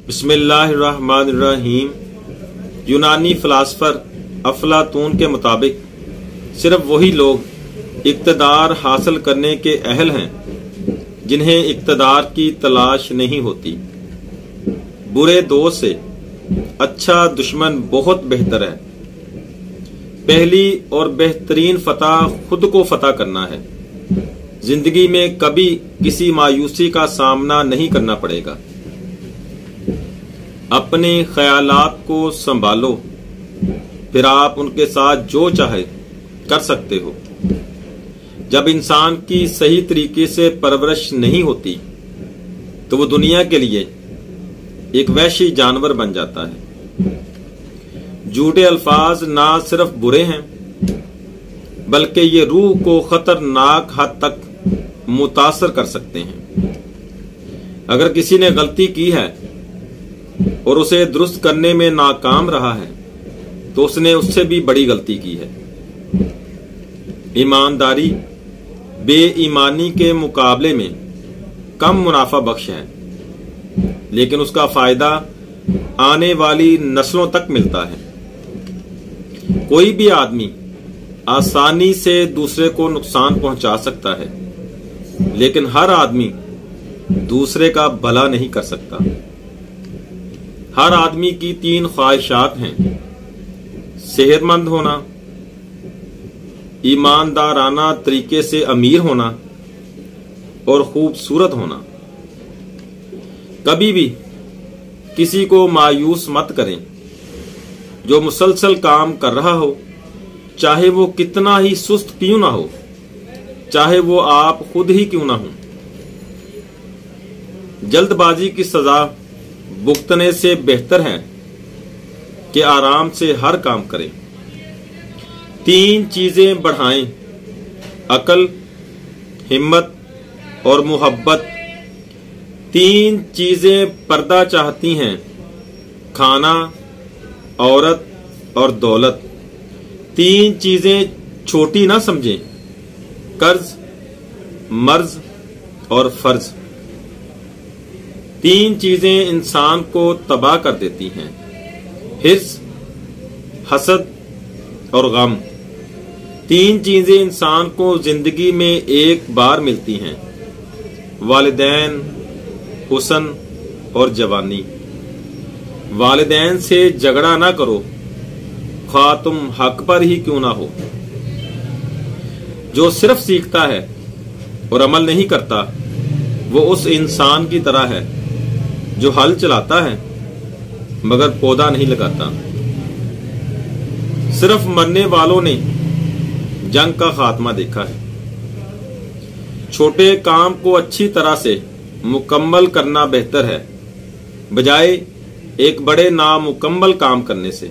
بسم اللہ الرحمن الرحیم۔ یونانی فلاسفر افلاطون کے مطابق صرف وہی لوگ اقتدار حاصل کرنے کے اہل ہیں جنہیں اقتدار کی تلاش نہیں ہوتی۔ برے دوست سے اچھا دشمن بہت بہتر ہے۔ پہلی اور بہترین فتح خود کو فتح کرنا ہے۔ زندگی میں کبھی کسی مایوسی کا سامنا نہیں کرنا پڑے گا۔ اپنے خیالات کو سنبھالو، پھر آپ ان کے ساتھ جو چاہے کر سکتے ہو۔ جب انسان کی صحیح طریقے سے پرورش نہیں ہوتی تو وہ دنیا کے لیے ایک وحشی جانور بن جاتا ہے۔ جھوٹے الفاظ نہ صرف برے ہیں بلکہ یہ روح کو خطرناک حد تک متاثر کر سکتے ہیں۔ اگر کسی نے غلطی کی ہے اور اسے درست کرنے میں ناکام رہا ہے تو اس نے اس سے بھی بڑی غلطی کی ہے۔ ایمانداری بے ایمانی کے مقابلے میں کم منافع بخش ہے، لیکن اس کا فائدہ آنے والی نسلوں تک ملتا ہے۔ کوئی بھی آدمی آسانی سے دوسرے کو نقصان پہنچا سکتا ہے، لیکن ہر آدمی دوسرے کا بھلا نہیں کر سکتا۔ ہر آدمی کی 3 خواہشات ہیں: صحت مند ہونا، ایماندارانہ طریقے سے امیر ہونا اور خوبصورت ہونا۔ کبھی بھی کسی کو مایوس مت کریں۔ جو مسلسل کام کر رہا ہو، چاہے وہ کتنا ہی سست کیوں نہ ہو، چاہے وہ آپ خود ہی کیوں نہ ہوں۔ جلد بازی کی سزا بھگتنے سے بہتر ہے کہ آرام سے ہر کام کریں۔ 3 چیزیں بڑھائیں: عقل، ہمت اور محبت۔ 3 چیزیں پردہ چاہتی ہیں: کھانا، عورت اور دولت۔ 3 چیزیں چھوٹی نہ سمجھیں: قرض، مرض اور فرض۔ 3 چیزیں انسان کو تباہ کر دیتی ہیں: حرص، حسد اور غم۔ 3 چیزیں انسان کو زندگی میں ایک بار ملتی ہیں: والدین، حسن اور جوانی۔ والدین سے جھگڑا نہ کرو، خواہ تم حق پر ہی کیوں نہ ہو۔ جو صرف سیکھتا ہے اور عمل نہیں کرتا وہ اس انسان کی طرح ہے جو ہل چلاتا ہے مگر پودا نہیں لگاتا۔ صرف مرنے والوں نے جنگ کا خاتمہ دیکھا ہے۔ چھوٹے کام کو اچھی طرح سے مکمل کرنا بہتر ہے بجائے ایک بڑے نامکمل کام کرنے سے۔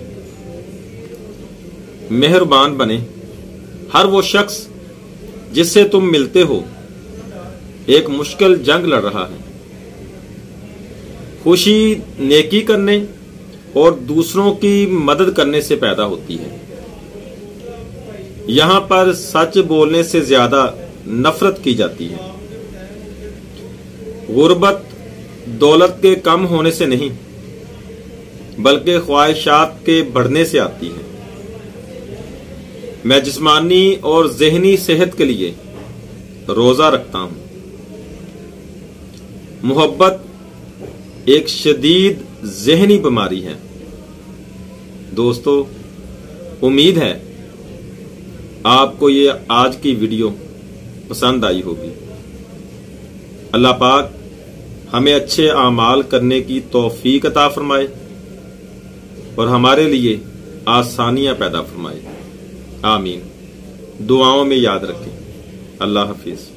مہربان بنے۔ ہر وہ شخص جس سے تم ملتے ہو ایک مشکل جنگ لڑ رہا ہے۔ خوشی نیکی کرنے اور دوسروں کی مدد کرنے سے پیدا ہوتی ہے۔ یہاں پر سچ بولنے سے زیادہ نفرت کی جاتی ہے۔ غربت دولت کے کم ہونے سے نہیں بلکہ خواہشات کے بڑھنے سے آتی ہے۔ میں جسمانی اور ذہنی صحت کے لیے روزہ رکھتا ہوں۔ محبت ایک شدید ذہنی بیماری ہے۔ دوستو، امید ہے آپ کو یہ آج کی ویڈیو پسند آئی ہوگی۔ اللہ پاک ہمیں اچھے اعمال کرنے کی توفیق عطا فرمائے اور ہمارے لیے آسانیاں پیدا فرمائے۔ آمین۔ دعاؤں میں یاد رکھیں۔ اللہ حافظ۔